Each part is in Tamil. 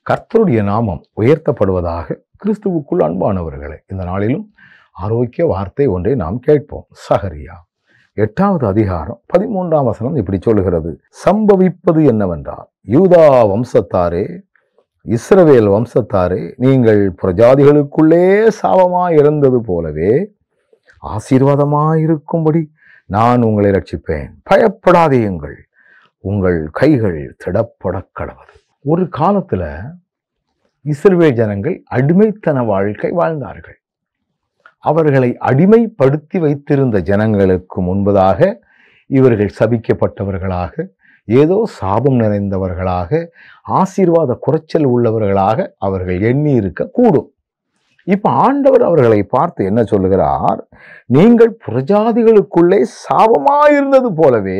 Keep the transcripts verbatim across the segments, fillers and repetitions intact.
கர்த்தருடைய நாமம் உயர்த்தப்படுவதாக. கிறிஸ்துவுக்குள் அன்பானவர்களே, இந்த நாளிலும் ஆரோக்கிய வார்த்தை ஒன்றை நாம் கேட்போம். சகரியா எட்டாவது அதிகாரம் பதிமூன்றாம் வசனம் இப்படி சொல்லுகிறது. சம்பவிப்பது என்னவென்றால், யூதா வம்சத்தாரே, இஸ்ரவேல் வம்சத்தாரே, நீங்கள் பிரஜாதிகளுக்குள்ளே சாபமாய் இருந்தது போலவே ஆசீர்வாதமாயிருக்கும்படி நான் உங்களை ரட்சிப்பேன். பயப்படாதேயுங்கள், உங்கள் கைகள் திடப்பட கடவது. ஒரு காலத்துல இஸ்ரவேல் ஜனங்கள் அடிமைத்தன வாழ்க்கை வாழ்ந்தார்கள். அவர்களை அடிமைப்படுத்தி வைத்திருந்த ஜனங்களுக்கு முன்பதாக இவர்கள் சபிக்கப்பட்டவர்களாக, ஏதோ சாபம் நிறைந்தவர்களாக, ஆசீர்வாத குறைச்சல் உள்ளவர்களாக அவர்கள் எண்ணி இருக்க கூடும். இப்ப ஆண்டவர் அவர்களை பார்த்து என்ன சொல்லுகிறார்? நீங்கள் புறஜாதிகளுக்குள்ளே சாபமாயிருந்தது போலவே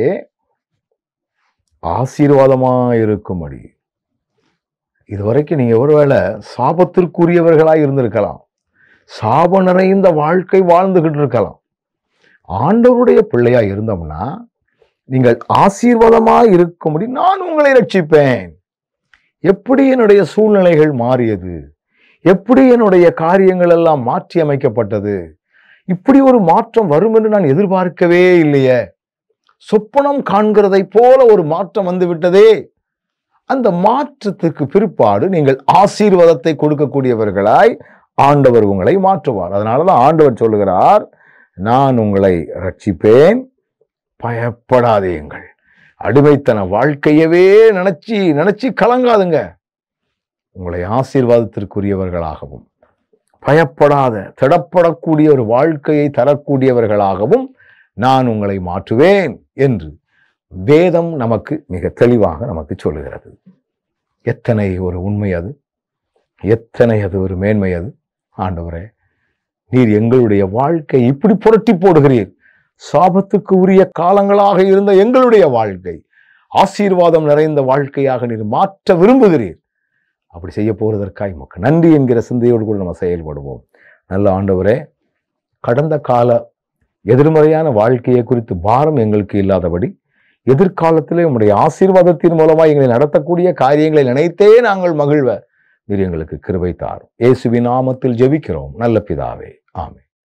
ஆசீர்வாதமாயிருக்கும்படி. இதுவரைக்கும் நீங்க ஒருவேளை சாபத்திற்குரியவர்களாய் இருந்திருக்கலாம், சாப நிறைந்த வாழ்க்கை வாழ்ந்துகிட்டு இருக்கலாம். ஆண்டவருடைய பிள்ளையா இருந்தோம்னா நீங்கள் ஆசீர்வாதமாய் இருக்கும்படி நான் உங்களை ரட்சிப்பேன். எப்படி என்னுடைய சூழ்நிலைகள் மாறியது, எப்படி என்னுடைய காரியங்கள் எல்லாம் மாற்றி அமைக்கப்பட்டது, இப்படி ஒரு மாற்றம் வரும் என்று நான் எதிர்பார்க்கவே இல்லையே, சொப்பனம் காண்கிறதை போல ஒரு மாற்றம் வந்து விட்டதே. அந்த மாற்றத்துக்கு பிற்பாடு நீங்கள் ஆசீர்வாதத்தை கொடுக்கக்கூடியவர்களாய் ஆண்டவர் உங்களை மாற்றுவார். அதனாலதான் ஆண்டவர் சொல்லுகிறார், நான் உங்களை ரட்சிப்பேன், பயப்படாதேயுங்கள். அடிமைத்தன வாழ்க்கையவே நினைச்சு நினைச்சு கலங்காதுங்க. உங்களை ஆசீர்வாதத்திற்குரியவர்களாகவும் பயப்படாத திடப்படக்கூடிய ஒரு வாழ்க்கையை தரக்கூடியவர்களாகவும் நான் உங்களை மாற்றுவேன் என்று வேதம் நமக்கு மிக தெளிவாக நமக்கு சொல்லுகிறது. எத்தனை ஒரு உண்மை அது, எத்தனை அது ஒரு மேன்மை அது. ஆண்டவரே, நீர் எங்களுடைய வாழ்க்கை இப்படி புரட்டி போடுகிறீர். சாபத்துக்கு உரிய காலங்களாக இருந்த எங்களுடைய வாழ்க்கை ஆசீர்வாதம் நிறைந்த வாழ்க்கையாக நீர் மாற்ற விரும்புகிறீர். அப்படி செய்ய போறதற்காக உமக்கு நன்றி என்கிற சிந்தையோடு கூட நம்ம செயல்படுவோம். நல்ல ஆண்டவரே, கடந்த கால எதிர்மறையான வாழ்க்கையை குறித்து பாரம் எங்களுக்கு இல்லாதபடி எதிர்காலத்திலே உம்முடைய ஆசீர்வாதத்தின் மூலமாக எங்களை நடத்தக்கூடிய காரியங்களை நினைத்தே நாங்கள் மகிழ்வ நீர் எங்களுக்கு கிருபை தாரும். இயேசுவின் நாமத்தில் ஜெபிக்கிறோம் நல்ல பிதாவே, ஆமென்.